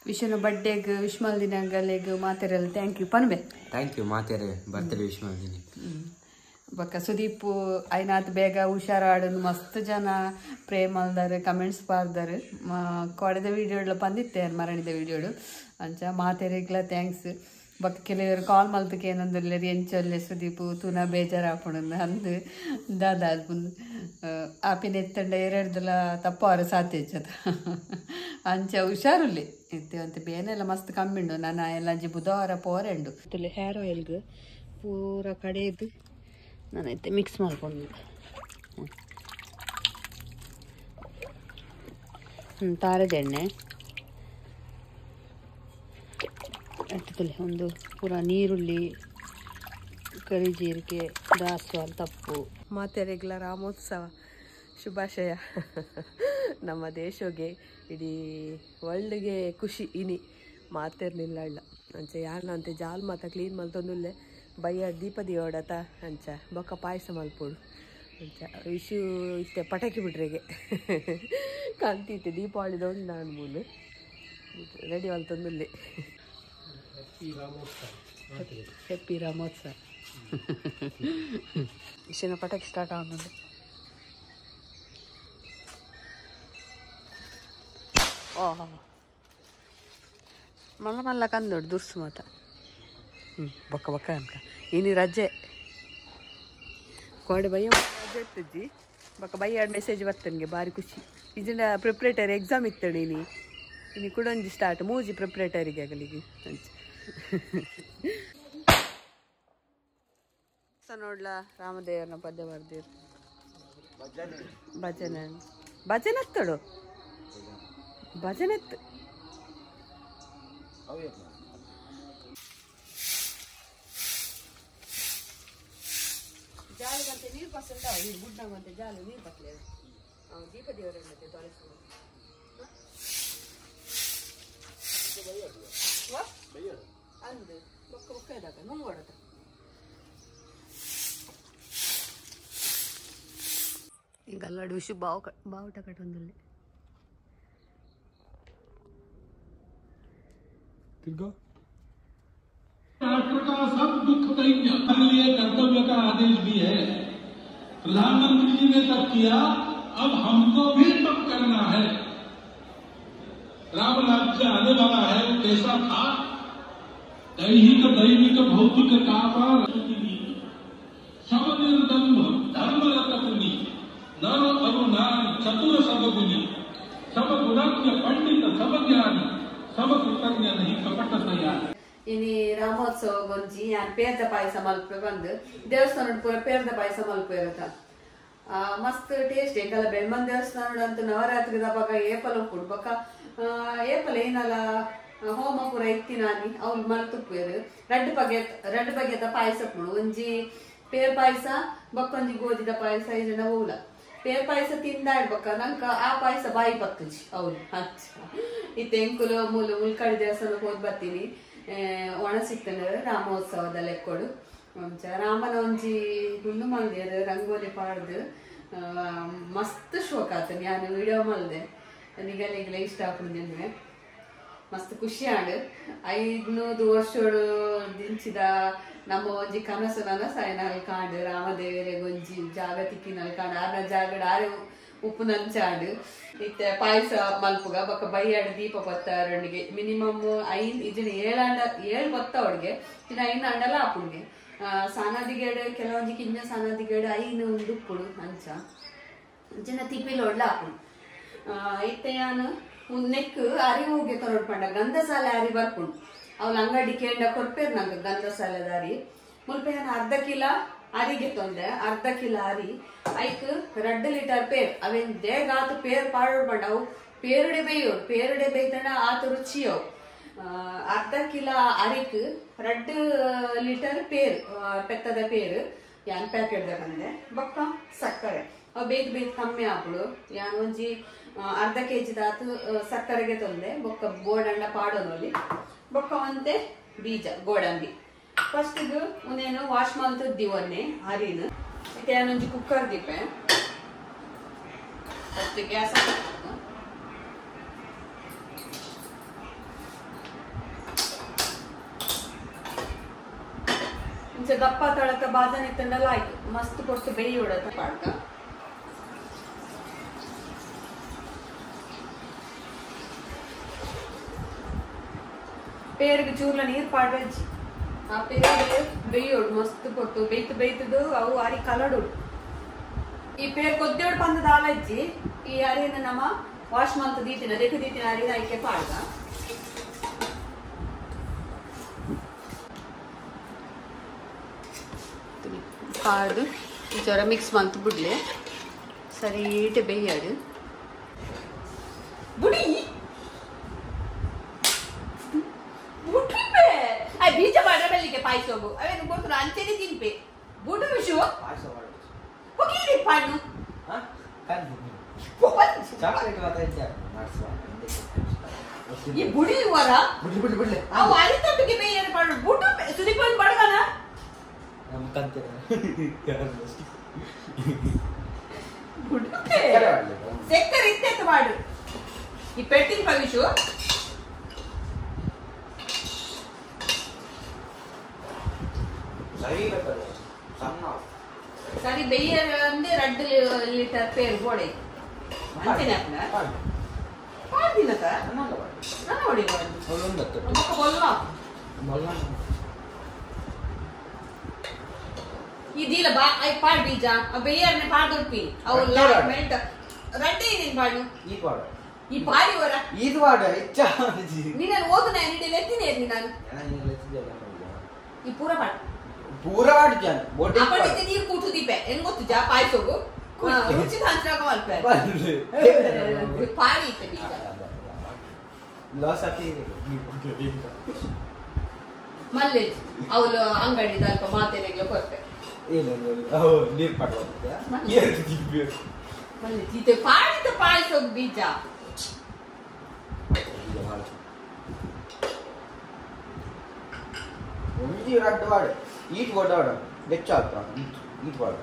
ವಿಶನ ಬರ್ಡೇಗೆ ವಿಶ್ ಮಲ್ದಿನಂಗಲೆಗ್ ಮಾತೆರೆಲ್ಲ ಥ್ಯಾಂಕ್ ಯು ಪನ್ಬೆ ಥ್ಯಾಂಕ್ ಯು ಮಾತೆರೆ ಬರ್ತ್ಡೇ ವಿಶ್ ಮಲ್ದಿನಿ ಬೊಕ್ಕ ಸುದೀಪ್ ಐನಾತ್ ಬೇಗ ಹುಷಾರಾಡೋದು ಮಸ್ತ್ ಜನ ಪ್ರೇಮ್ ಮಲ್ದಾರೆ ಕಮೆಂಟ್ಸ್ ಪಾರ್ದಾರೆ ಕೊಡೆದ ವಿಡಿಯೋಡ್ಲ ಬಂದಿತ್ತೆ ಮರಣಿದ ವಿಡಿಯೋಡು ಅಂಚ ಮಾತೆರೆಗ್ಲ ಥ್ಯಾಂಕ್ಸ್ ಬೊಕ್ಕ ಕೆಲವರು ಕಾಲ್ ಮಲ್ತಕ್ಕೆ ಏನಂದ್ರೆ ಎಂಚೊಲ್ಲೆ ಸುದೀಪ್ ತುನ ಬೇಜಾರಾಪುಂಡು ಅಂದು ದಾದ ಅಲ್ಪುಂಡು ಆಪಿನ ಎತ್ತಂಡ ಎರಡ್ದಲ ತಪ್ಪವರ ಸಾತ್ಯಜದ ಅಂಚ ಹುಷಾರುಲ್ಲಿ ಇತ್ತು ಅಂತ ಬೇನೆಲ್ಲ ಮಸ್ತ್ ಕಮ್ಮಿಂಡು ನಾನು ಎಲ್ಲಂಜಿ ಬುಧವಾರ ಪೋರೆಂಡು ತುಲೆ ಹೇರ್ ಆಯಿಲ್ಗೆ ಪೂರ ಕಡೆದು ನಾನೈತೆ ಮಿಕ್ಸ್ ಮಾಡ್ಕೊಂಡು ತಾರದ ಎಣ್ಣೆ ಇಟ್ಟುತ್ತಲೆ ಒಂದು ಪೂರ ನೀರುಳ್ಳಿ ಕರಿಜೀರಿಗೆ ದಾಸವಾಳ ತಪ್ಪು ಮಾತೆರೆಗ್ಲ ರಾಮೋತ್ಸವ ಶುಭಾಶಯ ನಮ್ಮ ದೇಶಗೆ ಇಡೀ ವರ್ಲ್ಡ್ಗೆ ಖುಷಿ ಇನಿ ಮಾತೆರ್ಲಿಲ್ಲ ಅಂಚೆ ಯಾರನ್ನ ಅಂತೆ ಜಾಲ್ ಮಾತ ಕ್ಲೀನ್ ಮಲ್ತೊಂದುಲ್ಲೆ ಬಯ್ಯ ದೀಪ ದಿಯೋಡತ ಅಂಚ ಬೊಕ್ಕ ಪಾಯಸ ಮಲ್ಪೋಡು ಅಂಚ ವಿಶು ಇತ್ತೆ ಪಟಾಕಿ ಬಿಡ್ರೆಗೆ ಕಾಂತಿತ್ತೆ ದೀಪಾವಳಿದೊಂದು ನಾನು ಮೂಲು ರೆಡಿ ಮಲ್ತೊಂದುಲ್ಲೆ ಹ್ಯಾಪಿ ರಾಮೋತ್ಸವ ವಿಷಯನ ಪಟಾಕಿ ಸ್ಟಾರ್ಟ್ ಆಗೋದು ಓಹ್ ಮಲ್ಲ ಮಲ್ಲ ಕಂದೋಡು ದುರ್ಸು ಮಾತ ಬೊಕ್ಕ ಬೊಕ್ಕ ಅನ್ಕ ಇನಿ ರಜೆ ಕೋಡೆ ಬಯ್ಯ ರಜೆ ಇರ್ತಜ್ಜಿ ಬೊಕ್ಕ ಬಯ್ಯ ಮೆಸೇಜ್ ಬರ್ತನಿಗೆ ಭಾರಿ ಖುಷಿ ಇದನ್ನ ಪ್ರಿಪ್ರೇಟರಿ ಎಕ್ಸಾಮ್ ಇತ್ತಣಿ ಇನಿ ಕುಡೊಂಜಿ ಸ್ಟಾರ್ಟ್ ಮೂಜಿ ಪ್ರಿಪ್ರೇಟರಿಗೆ ಆಗಲಿಗೆ ಅಂಚೆ ನೋಡ್ಲಾ ರಾಮದೇವರನ ಪದ್ಯ ಬರ್ದಿರು ಭಜನೆ ಭಜನೆ ಎತ್ತಡು ಭಜನೆ ಎತ್ತು ಜಾಲಿಗಂತೆ ನೀರು ಪಸಂದ ಗುಡ್ಡಂಗಂತೆ ಜಾಲು ನೀರು ಪತ್ಲೆ ದೀಪ ದೇವರನ್ನತೆ ತೊಳೆಸುವ ಅಂದು ಬೊಕ್ಕ ಬೊಕ್ಕ ಇದಾಗ ನುಂಗೋಡತ ಈಗ ಅಲ್ಲಾಡು ವಿಷು ಬಾವುಟ ಕಟ್ಟೊಂದಲ್ಲಿ राष्ट्र का सब दुख दैन्य के लिए कर्तव्य का आदेश भी है। प्रधानमंत्री जी ने तब किया, अब हमको भी तब करना है। राम राज्य आने वाला है, वो कैसा था? दैहिक दैविक भौतिक कापर सब निर्दम्भ धर्म रतपुनी नर अरु नारी चतुर सब गुनी सब गुणज्ञ पंडित सब ज्ञानी सब कृतज्ञ नहीं कपट तैयार इनी ರಾಮೋತ್ಸವ ಗೊಂಜಿ ಪೇರ್ದ ಪಾಯಸ ಮಲ್ಪೆ ಬಂದು ದೇವಸ್ಥಾನ ಪೂರ ಪೇರ್ದ ಪಾಯಸ ಮಲ್ಪೆ ಇರತ್ತ ಮಸ್ತ್ ಟೇಸ್ಟ್ ಎಂಕಲ್ಲ ಬೆಳ್ಮನ್ ದೇವಸ್ಥಾನ ಅಂತೂ ನವರಾತ್ರಿ ದಬ್ಬಕ ಏಪಲ್ ಉಪ್ಪುಡು ಬೊಕ್ಕ ಏಪಲ್ ಏನಲ್ಲ ಹೋಮ ಪೂರ ಇತ್ತಿನಾನಿ ಅವ್ರು ಮಲ್ತುಪ್ಪೇರು ರಡ್ಡು ಬಗೆತ ಪಾಯಸ ಪುಡು ಒಂಜಿ ಪೇರ್ ಪಾಯಸ ಬೊಕ್ಕೊಂಜಿ ಗೋಧಿದ ಪಾಯಸ ಇದನ್ನ ಹೂಲ ಪೇರ್ ಪಾಯಸ ತಿಂದಾಡ್ಬಕ್ಕ ನಂಕ ಆ ಪಾಯಸ ಬಾಯಿ ಪತ್ತುಜಿ ಅವ್ರು ಹಚ್ಚ ಇತ್ತ ಎಂಕುಲು ಮೂಲು ಮುಲ್ಕಾಡಿ ದೇವಸ್ಥಾನಕ್ಕೆ ಹೋದ್ ಬರ್ತೀನಿ ಒಣ ಸಿಕ್ತನ ರಾಮೋತ್ಸವದ ಲೆಕ್ಕೊಡು ರಾಮನ ಒಂಜಿ ಹುಲ್ಲು ಮಲ್ದಿಯರು ರಂಗೋಲಿ ಪಾಡ್ದು ಮಸ್ತ್ ಶೋಕ ಆತ ನಾನು ವಿಡಿಯೋ ಮಲ್ದೆ ನಿಗಲಿಗೆಲ್ಲ ಇಷ್ಟ ಆಗ್ಬಿಡ್ದೆ ಮಸ್ತ್ ಖುಷಿ ಆಡು 500 ವರ್ಷೋಡು ದಿಂಚಿದ ನಮ್ಮ ಒಂಜಿ ಕನಸು ನನಸಾಯನಲ್ಲಿ ಕಾಂಡು ರಾಮದೇವರೇ ಒಂಜಿ ಜಾಗ ತಿಕ್ಕಿನಲ್ಲಿ ಕಾಂಡು ಆರ್ನ ಜಾಗಡ್ ಆರೆ ಉಪ್ಪು ನಂಚಾಡು ಇತ್ತೆ ಪಾಯಸ ಮಲ್ಪುಗ ಬೊಕ್ಕ ಬೈಯಾಡು ದೀಪ ಬತ್ತಾರೊಂಡಿಗೆ ಮಿನಿಮಮ್ 5 ಇದನ್ನ 7 ಬತ್ತ ಅವಳಿಗೆ ಇನ್ನು 5 ಅಂಡಲ ಆಪುಂಗೆ ಸಾನಾದಿಗೇಡು ಕೆಲವೊಂಜಿ ಕಿಂಜ ಸಾನಾದಿಗೇಡು 5 ಉಂಡು ಉಪ್ಪುಡು ಅಂಚ ಅಂಚಿನ ತಿಪ್ಪಿಲ್ ಒಡ್ಲ ಆಪುಂಡು ಇತ್ತೆ ನಾನು ನೆಕ್ ಅರಿ ಹೋಗಿ ತೊರಡ್ಪಂಡ ಗಂಧಸಾಲೆ ಅರಿ ಬರ್ಪುಂಡು ಅವ್ನ ಅಂಗಡಿ ಕೇಂಡ ಕೊರ್ಪೇರು ನಂಗೆ ಗಂಧಸಾಲೆದ ಅರಿ ಮುಲ್ಪೆ ನಾನು 1/2 ಕಿಲೋ ಅರಿಗೆ ತೊಂದೆ 1/2 ಕಿಲೋ ಅರಿ ಐಕ್ 2 ಲೀಟರ್ ಪೇರ್ ಅವೇನ್ ದೇಗಾತು ಪೇರ್ ಪಾಡ್ಬಂಡ ಅವು ಪೇರುಡೆ ಬೇಯ್ತಂಡ ಆತ ರುಚಿಯವು 1/2 ಕಿಲೋ ಅರಿಕ್ 2 ಲೀಟರ್ ಪೇರ್ ಪೆತ್ತದ ಪೇರು ಯಾನ್ ಪ್ಯಾಕೆಟ್ ಬಂದೆ ಬೊಕ್ಕ ಸಕ್ಕರೆ ಅವು ಬೇಗ ಕಮ್ಮಿ ಆಪುಡು ಯಾನ್ ಒಂಜಿ 1/2 kg ದಾತು ಸಕ್ಕರೆಗೆ ತೊಂದೆ ಬೊಕ್ಕ ಗೋಡಂಡ ಪಾಡೋನಲ್ಲಿ ಬೊಕ್ಕ ಒಂತೆ ಬೀಜ ಗೋಡಂಬಿ ಫಸ್ಟ್ ಉನೇನು ವಾಶ್ ಮಲ್ತದ್ದಿ ಒನ್ನೆ ಹರಿನು ಮತ್ತೆ ಏನೊಂಜಿ ಕುಕ್ಕರ್ ದೀಪೆ ಫಸ್ಟ್ ಗ್ಯಾಸ್ इंच दप्पा तळक बाजन इतंडला आयतु मस्त पोस्ट बेयि उडत पाडक पेरग चूर्ला नीर पाडवेजि आ पेरग बेयि उड मस्त पोट्टु बेयित बेयितदु अವು आरी कलडु ಈ ಪೇರ್ ಕೊದ್ದೆಡ್ ಬಂದ ದಾಲಜ್ಜಿ ಈ ಅರಿನ ನಮ್ಮ ವಾಶ್ ಮಂತ್ ದೀತಿನ ದೇಖ ದೀತಿನ ಅರಿನ ಐಕೆ ಪಾಡ್ಗ ಪಾಡು ಜರ ಮಿಕ್ಸ್ ಮಂತ್ ಬಿಡ್ಲೆ ಸರಿ ಇಟ್ಟು ಬೇಯಾಡು ಬುಡಿ ಬುಡಿ ಬೇ ಐ ಬೀಜ ಬಾಡ ಬೆಲ್ಲಿಗೆ ಪಾಯಿಸೋಗು ಅವೇನು ಗೊತ್ತು ಅಂಚೆನೆ ತಿನ್ಪೆ ಬುಡು ವಿಷು ಪಾಯಿಸ ಮಾಡು ಹೋಗಿ ಪಾಡು ಹಾ ಕಾದು ಚಾಕ್ಲೇಟ್ ವಾತ ಮಾಡ್ಸುವ ಈ ಬುಡಿ ವರ ಬುಡಿ ಬುಡಿ ಅವು ಅರಿತೊಟ್ಟಿಗೆ ಬೇಯನೆ ಪಾಡು ಬುಡು ಸುಲಿಪನ್ ಬಡಗನ ನಮ್ಮ ಕಂತೆ ಬುಡು ಸೆಕ್ಟರ್ ಇತ್ತೆತ್ತು ಮಾಡು ಈ ಪೆಟ್ಟಿನ ಪವಿಶು ಸರಿ ಬರ್ತದೆ ಸಣ್ಣ ಸರಿ ಬೆಯ್ಯರ್ ಅಂದ್ರೆ 2 ಲೀಟರ್ ಪೇರ್ ಗೋಡೆ ಅಂತಿನ ಪಾಡಿನತ ನನ್ನ ನೋಡಿ ಅವಳೊಂದತ್ತು ನಮ್ಮಕ್ಕ ಬೊಲ್ಲ ಇದೀಲ ಬಾ ಐ ಪಾಡ್ ಬೀಜ ಆ ಬೆಯ್ಯರ್ ನೆ ಪಾಡ್ದೊಪ್ಪಿ ಅವು ಮೆಲ್ಟ್ ರಡ್ಡೆ ಇದೀನಿ ಪಾಡು ಈ ಪಾಡು ಈ ಪಾರಿ ವರ ಇದು ಪಾಡು ಇಚ್ಚಾ ನೀನು ಓದುನ ಎನಿಡೆ ಲೆತ್ತಿನೇ ಇರ್ನಿ ನಾನು ಈ ಪೂರ ಪಾಡು पूरा वाट जान बोटे आपण इथे नीर कुठू दीपे एन गोतु जा पाय सोगो रुचि धांचरा का वाल पे पारी इथे बीजा लॉस आती मल्ले ಅವಳು ಅಂಗಡಿ ದಾಲ್ಪ ಮಾತೆನೆಗೆ ಕೊರ್ಪೆ ಏನು ಓ ನೀರ್ ಪಡವ ಏರ್ ದಿಬ್ಬೆ ಮಲ್ಲೆ ಇತೆ ಪಾರಿತ ಪಾಯ ಸೋಗ ಬೀಜ ಒಂದಿ ರಡ್ಡವಾಡೆ ಈಟ್ ಬಡವಾಡ ಬೆಚ್ಚ ಆತ್ರ ಈಟ್ ಬಾಡ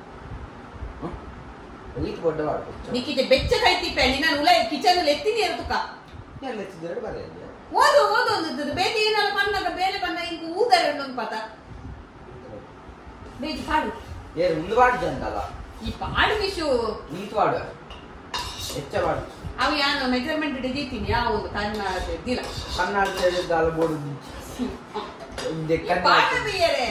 ಈಟ್ ಬಡವಾಡ ನಿಕಿತೆ ಬೆಚ್ಚ ಕೈತಿ ಪೆನಿ ನಾನು ಉಲ ಕಿಚನ್ ಅಲ್ಲಿ ಎತ್ತಿನಿ ಇರತಕ ಎಲ್ಲ ಎತ್ತಿದ್ರೆ ಬರಲ್ಲ ಓದು ಒಂದು ಬೇಟಿ ಏನಾಲ ಪನ್ನಗ ಬೇರೆ ಬನ್ನ ಇಂಕು ಊದರ ಒಂದು ಪತ ಬೇಜಿ ಪಾಡು ಏರ್ ಉಲ್ವಾಡ ಜಂದಲ್ಲ ಈ ಪಾಡು ವಿಷು ಈಟ್ ಬಾಡ ಬೆಚ್ಚ ಬಾಡ ಅವ ಯಾನ ಮೆಜರ್ಮೆಂಟ್ ಹಿಡಿದೀತೀನಿ ಯಾವುದು ಕಣ್ಣಾಡ್ತಿಲ್ಲ ದಾಲ ಬೋಡು ಪಾಡು ಬಿಯರೆ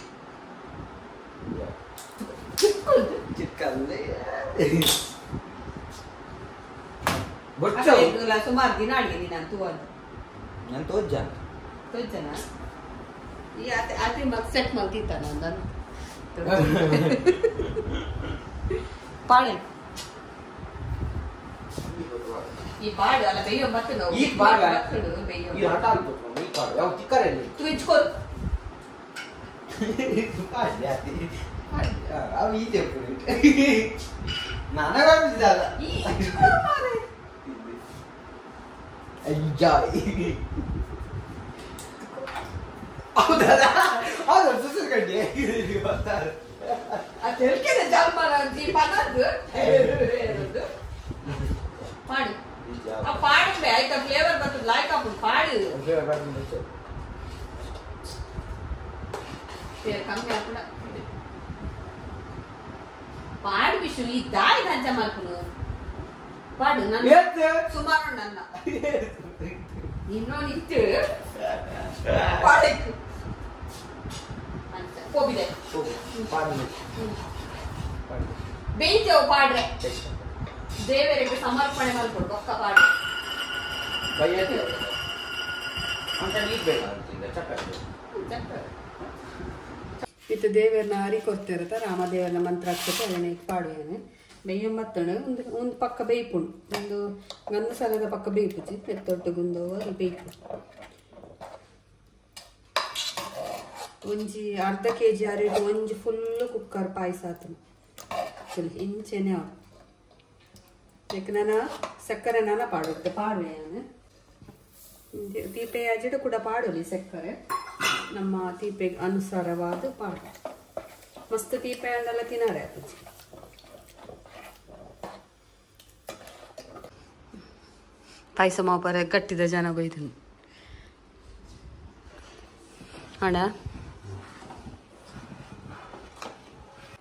ಚಿಕ್ಕಂದೆ ಬೊಚ್ಚ ಇಲ್ಲ ಸುಮಾರು ದಿನ ಅಡಿಗೆ ನಾನು ತೋಜ್ಜನ ಈ ಆತೆ ಮಗ್ ಸೆಟ್ ಮಾಡ್ತಿತ್ತ ನಾನು ಪಾಳೆ ಈ ಪಾಡು ಅಲ್ಲ ಬೇಯೋ ಮತ್ತೆ ನಾವು ಈ ಪಾಡು ಬೇಯೋ ಈ ಹಠ ಆಗ್ತದೆ ಈ ಪಾಡು ಯಾವ ಚಿಕ್ಕರಲ್ಲಿ tu ಇಚ್ಕೋ ಅವು ಇದೆ ನನಗಲ್ಲ ಹೌದಲ್ಲ ಹೌದು ಸುಸು ಕಡ್ಡಿ ಅದಕ್ಕೆ ಜಲ್ಮಾನ ಪನ್ನದ್ದು ಪಾಡು ಆ ಪಾಡು ಆಯ್ತಾ ಫ್ಲೇವರ್ ಬರ್ತದೆ ಲಾಯ್ಕ್ ಹಾಕೊಂಡು ಪಾಡು ಕಮ್ಮಿ ಹಾಕೊಂಡ ಪಾಡು ವಿಷು ಈ ದಾರಿ ದಂಚ ಮಾಡ್ಕೊಂಡು ಪಾಡು ನನ್ನ ಸುಮಾರು ನನ್ನ ಇನ್ನೊಂದಿತ್ತು ಪಾಡಕ್ಕೆ ಹೋಗಿದೆ ಬೇಯ್ತೇವು ಪಾಡ್ರೆ ದೇವರಿಗೆ ಸಮರ್ಪಣೆ ಮಾಡ್ಕೊಡು ಒಕ್ಕ ಪಾಡ್ರೆ ಇತ್ತು ದೇವರನ್ನ ಹರಿ ಕೊಡ್ತಿರತ್ತ ರಾಮದೇವರನ್ನ ಮಂತ್ರ ಹಾಕ್ಬಿಟ್ಟು ಅದನ್ನ ಪಾಡುವೇನೆ ಬೇಯಂಬತ್ತಣೆ ಒಂದು ಪಕ್ಕ ಬೇಯ್ಪುಂಡು ಒಂದು ಗಂಧ ಸಾಲದ ಪಕ್ಕ ಬೇಯ್ಪುಜಿ ಎತ್ತೊಟ್ಟು ಗುಂದು ಅದು ಬೇಯ್ಪು ಒಂಜಿ ಅರ್ಧ kg ಅರಿಟ್ಟು ಒಂಜಿ ಫುಲ್ ಕುಕ್ಕರ್ ಪಾಯಸ ಆತು ಇಂಚೆನೆ ಆಡು ನಾನು ಸಕ್ಕರೆ ನಾನು ಪಾಡುತ್ತೆ ಪಾಡುವೆ ನಾನು ತೀಪೆ ಅಜಿಡು ಕೂಡ ಪಾಡೋಲಿ ಸಕ್ಕರೆ ನಮ್ಮ ತೀಪೆ ಅನುಸಾರವಾದ ಪಾಡು ಮಸ್ತ್ ತೀಪೆ ಅಂದೆಲ್ಲ ತಿನ್ನಾರೆ ಆತುಜಿ ಪಾಯಸ ಮಾಪರ ಗಟ್ಟಿದ ಜನ ಬೈದು ಅಣ್ಣ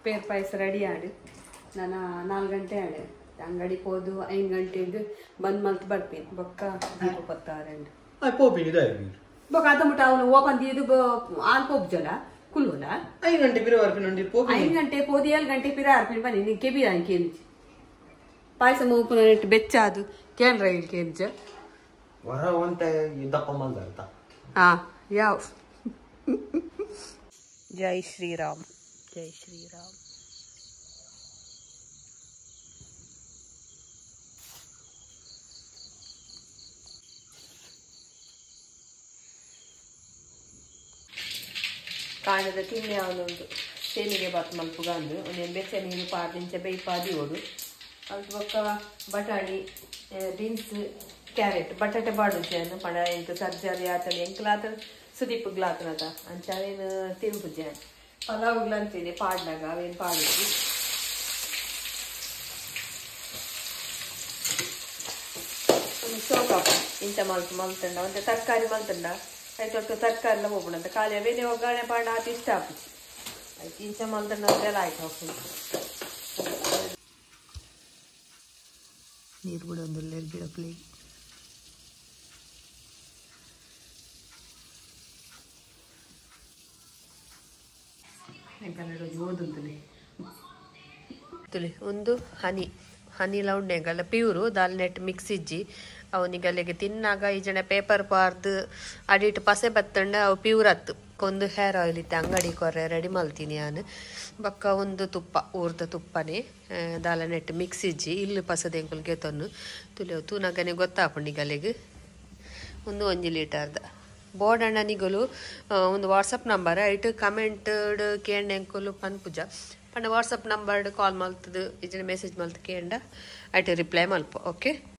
ಪೇರ್ ಪಾಯಸ ರೆಡಿ ಆಡು ನಾನು 4 ಗಂಟೆ ಆಡೆ ಅಂಗಡಿಗೆ ಹೋದು 5 ಗಂಟೆಗೆ ಬಂದ್ ಮಲ್ತು ಬರ್ತೀನಿ ಬೊಕ್ಕ ದೀಪ ಪತ್ತಾರೆಂಡು ಪೋಪಿ ಇದಾಗಿ ಬೊಕ್ಕ ಅದ ಮುಟ್ಟ ಅವನು ಓಪನ್ ಇದು ಆಲ್ ಪೋಪ್ ಜಲ ಕುಲ್ಲುಲ 5 ಗಂಟೆ ಬಿರ ಬರ್ಪಿನ ಪೋಪಿ 5 ಗಂಟೆ ಪೋದಿ 7 ಗಂಟೆ ಪಿರ ಅರ್ಪಿನ ಬನ್ನಿ ನೀನು ಕೆಬಿ ಕೇಂಚ ಪಾಯಸ ಮೂಪುನ ನೆಟ್ಟು ಬೆಚ್ಚ ಅದು ಕೇಂದ್ರ ಇಲ್ಲಿ ಕೇಂಚ ವರ ಒಂಟೆ ದಪ್ಪ ಮಂದ ಹಾ ಯಾವ ಜೈ ಶ್ರೀರಾಮ್ ಜೈ ಶ್ರೀರಾಮ್ ಕಾಣದ ತಿನ್ನೆ ಅವನೊಂದು ಸೇಮಿಗೆ ಬಾತ್ ಮಲ್ಪುಗಂದು ಒಂದೇನು ಬೆಚ್ಚ ನೀರು ಪಾದಿಂಚ ಬೇಯ್ಪಾದಿ ಓಡು ಅದು ಬೊಕ್ಕ ಬಟಾಣಿ ಬೀನ್ಸ್ ಕ್ಯಾರೆಟ್ ಬಟಾಟೆ ಬಾಡುಜೇನು ಪಣ ಎಂಕ್ ಸರ್ಜರಿ ಆತನ ಎಂಕ್ಲಾತ ಸುದೀಪ್ಗ್ಲಾತನದ ಅಂಚಾವೇನು ತಿರುಪುಜೇನು ಪಲಾವ್ಗ್ಲಂತಿದೆ ಪಾಡ್ನಾಗ ಅವೇನು ಪಾಡಿದ್ವಿ ಸೋಕಾಪ ಇಂಚ ಮಲ್ತಂಡ ಒಂದು ತರಕಾರಿ ಮಲ್ತಂಡ ಆಯ್ತು ತರಕಾರಿ ಎಲ್ಲ ಹೋಗ್ಬಿಡಂತ ಖಾಲಿ ಅವೇನೇ ಒಗ್ಗರಣೆ ಪಾಂಡ ಆತ ಇಷ್ಟ ಹಾಕುದು ಆಯ್ತು ಇಂಚ ಮಲ್ತಂಡ ಅದೆಲ್ಲ ಆಯ್ತು ಹಾಕೊಂಡು ನೀರು ಬಿಡೊಂದಿಲ್ಲ ಗಿಡಪ್ಲಿಗೆ ಒಂದು ಹನಿ ಲೌಂಡೆಗಲ್ಲ ಪ್ಯೂರು ದಾಲ್ ನೆಟ್ ಮಿಕ್ಸ್ ಇಜ್ಜಿ ಅವನಿಗಲ್ಲಿಗೆ ತಿನ್ನಾಗ ಈ ಜನ ಪೇಪರ್ ಪಾರ್ದು ಅಡಿಟ್ ಪಸೆ ಬತ್ತಂಡ ಅವು ಪ್ಯೂರ್ ಹತ್ತು ಒಂದು ಹೇರ್ ಆಯಿಲ್ ಇತ್ತು ಅಂಗಡಿ ಕೊರೆ ರೆಡಿ ಮಲ್ತೀನಿ ನಾನು ಬಕ್ಕ ಒಂದು ತುಪ್ಪ ಊರ್ದ ತುಪ್ಪನೇ ದಾಲ ನೆಟ್ ಮಿಕ್ಸ್ ಇಜ್ಜಿ ಇಲ್ಲಿ ಪಸದ ಎಂಕುಲ್ಗೆ ತೊನ್ನು ತುಲಿಯವು ತೂನಗನೆ ಗೊತ್ತಾಪುಂಡಿಗಲ್ಲಿಗೆ ಒಂದು 1 ಲೀಟರ್ದ ಬೋರ್ಡ್ ಅಣ್ಣನಿಗಲು ಒಂದು ವಾಟ್ಸಪ್ ನಂಬರ್ ಐಟ್ ಕಮೆಂಟ್ ಕೇಂಡ ಎಂಕುಲು ಪನ್ಪುಜ ಪಂಡ ವಾಟ್ಸಪ್ ನಂಬರ್ ಕಾಲ್ ಮಲ್ತದು ಇಜನ ಮೆಸೇಜ್ ಮಲ್ತು ಕೇಂಡ ಐಟ್ ರಿಪ್ಲೈ ಮಲ್ಪ ಓಕೆ.